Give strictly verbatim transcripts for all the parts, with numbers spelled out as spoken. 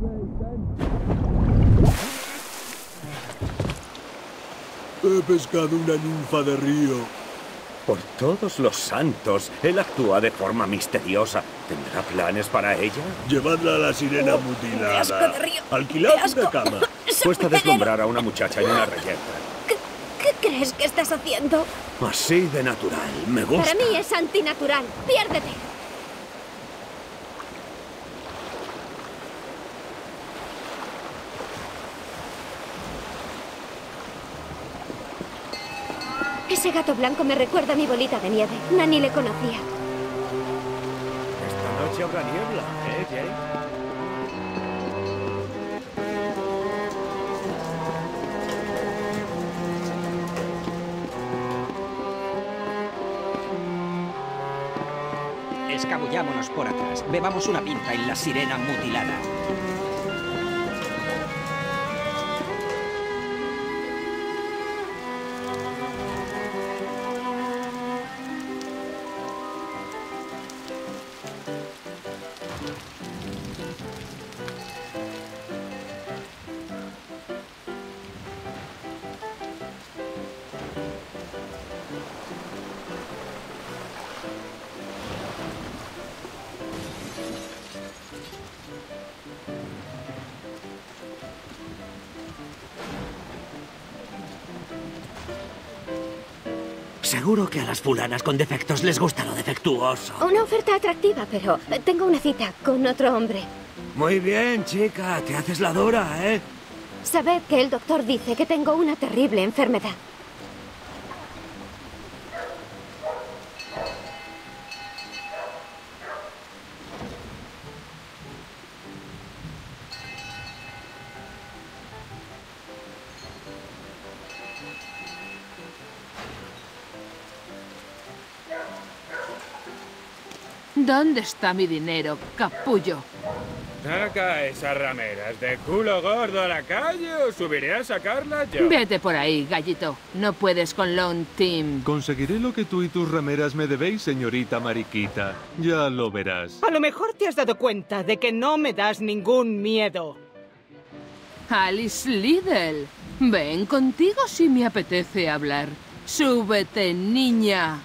He pescado una ninfa de río. Por todos los santos, él actúa de forma misteriosa. ¿Tendrá planes para ella? Llevadla a la sirena mutilada. ¡Qué asco de río! Alquilad ¡Qué asco! una cama. Cuesta deslumbrar a una muchacha en una reyerta. ¿Qué, ¿Qué crees que estás haciendo? Así de natural, me gusta. Para mí es antinatural. ¡Piérdete! Ese gato blanco me recuerda a mi bolita de nieve. Nani le conocía. Esta noche habrá niebla, ¿eh, Jake? Escabullámonos por atrás. Bebamos una pinta en la sirena mutilada. Seguro que a las fulanas con defectos les gusta lo defectuoso. Una oferta atractiva, pero tengo una cita con otro hombre. Muy bien, chica. Te haces la dura, ¿eh? Sabed que el doctor dice que tengo una terrible enfermedad. ¿Dónde está mi dinero, capullo? Saca esas rameras de culo gordo a la calle o subiré a sacarlas yo. Vete por ahí, gallito. No puedes con Lone Team. Conseguiré lo que tú y tus rameras me debéis, señorita Mariquita. Ya lo verás. A lo mejor te has dado cuenta de que no me das ningún miedo. Alice Liddell. Ven contigo si me apetece hablar. Súbete, niña.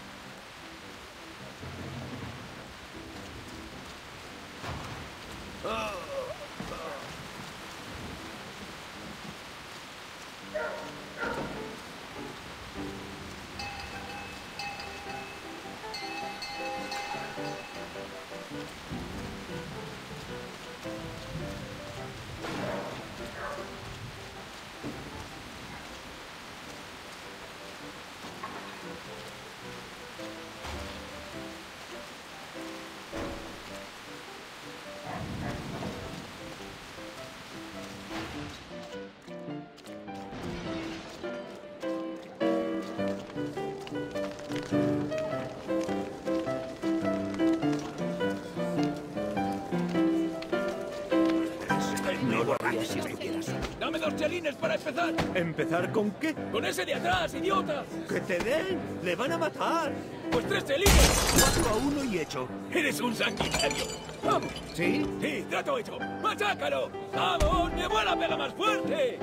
No lo harías si estuvieras. ¡Dame dos chelines para empezar! ¿Empezar con qué? ¡Con ese de atrás, idiota! ¡Que te den! ¡Le van a matar! ¡Pues tres chelines! Mato a uno y hecho. ¡Eres un sanguinario! ¡Vamos! ¿Sí? ¡Sí, trato hecho! ¡Machácalo! ¡Vamos! ¡Mi abuela pega más fuerte!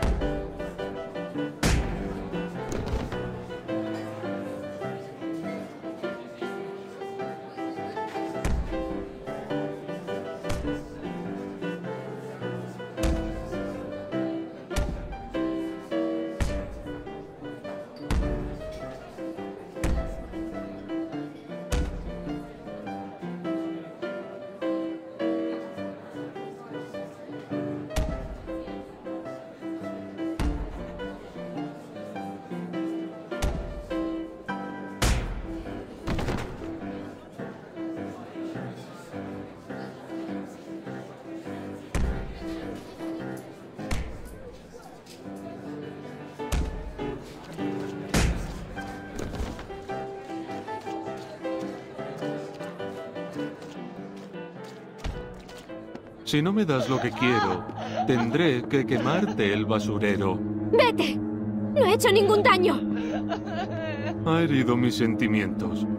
Si no me das lo que quiero, tendré que quemarte el basurero. ¡Vete! ¡No he hecho ningún daño! Ha herido mis sentimientos.